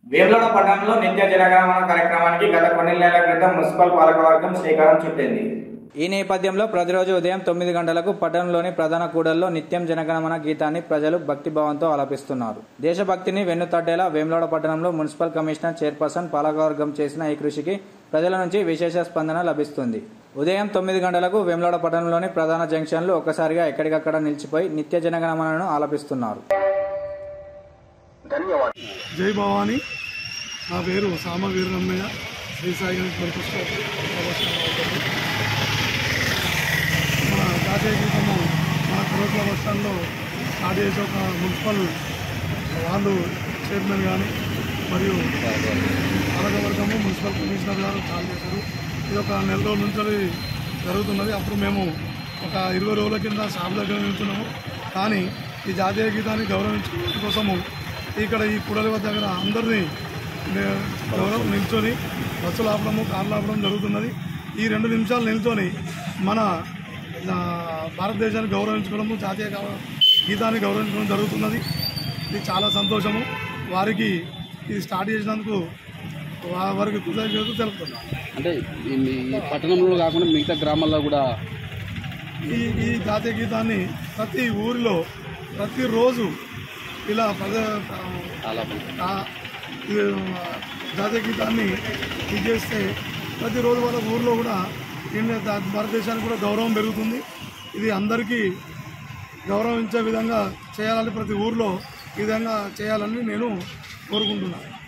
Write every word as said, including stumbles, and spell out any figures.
వేములవాడ పట్టణంలో నిత్య జనగణమన కార్యక్రమానికి గత కొన్ని నెలల క్రితం మున్సిపల్ పాలకవర్గం శ్రీకారం చుట్టింది. ఈ నేపథ్యంలో ప్రతిరోజు ఉదయం తొమ్మిది గంటలకు పట్టణంలోని ప్రధాన కూడల్లో నిత్యం జనగణమన గీతాన్ని ప్రజలు భక్తిభావంతో ఆలపిస్తున్నారు. దేశభక్తిని వెన్నుతట్టేలా వేములవాడ పట్టణంలో మున్సిపల్ కమిషనర్ చైర్పర్సన్ పాలకవర్గం చేసిన ఈ కృషికి ప్రజల నుంచి విశేష స్పందన లభిస్తుంది. ఉదయం తొమ్మిది గంటలకు వేములవాడ పట్టణంలోని ప్రధాన జంక్షన్లు ఒక్కసారిగా ఎక్కడికక్కడ నిలిచిపోయి నిత్య జనగణమనను ఆలపిస్తున్నారు. జై భవానీ. నా పేరు సామ వీరరమయ్య. శ్రీ సాయి గణేష్ మన జాతీయ గీతము మన కరోట్ల బస్ స్టాండ్లో స్టార్ట్ చేసి ఒక మున్సిపల్ వాళ్ళు చైర్మన్ కానీ మరియు పాలకవర్గము మున్సిపల్ కమిషనర్ గారు స్టార్ట్ చేశారు. ఇది ఒక నెల రోజుల నుంచి జరుగుతున్నది. అప్పుడు మేము ఒక ఇరవై రోజుల కింద షాప్ దగ్గర నిల్చున్నాము. కానీ ఈ జాతీయ గీతాన్ని గౌరవించడం కోసము ఇక్కడ ఈ కూడలి వద్ద దగ్గర అందరినీ గౌరవం నిల్చొని బస్సులు ఆపడము కార్లు ఆపడం జరుగుతున్నది. ఈ రెండు నిమిషాలు నిల్చొని మన భారతదేశాన్ని గౌరవించుకోవడము జాతీయ గీతాన్ని గౌరవించడం జరుగుతున్నది. ఇది చాలా సంతోషము. వారికి ఇది స్టార్ట్ చేసినందుకు వారికి కృతజ్ఞతలు తెలుపుతున్నాం. అంటే ఈ పట్టణంలో కాకుండా మిగతా గ్రామాల్లో కూడా ఈ ఈ జాతీయ గీతాన్ని ప్రతి ఊరిలో ప్రతిరోజు ఇలా ప్రజా జాతీయ గీతాన్ని ఇది చేస్తే ప్రతిరోజు వాళ్ళ ఊరిలో కూడా ఇండియా భారతదేశానికి కూడా గౌరవం పెరుగుతుంది. ఇది అందరికీ గౌరవించే విధంగా చేయాలని ప్రతి ఊరిలో ఈ విధంగా చేయాలని నేను కోరుకుంటున్నాను.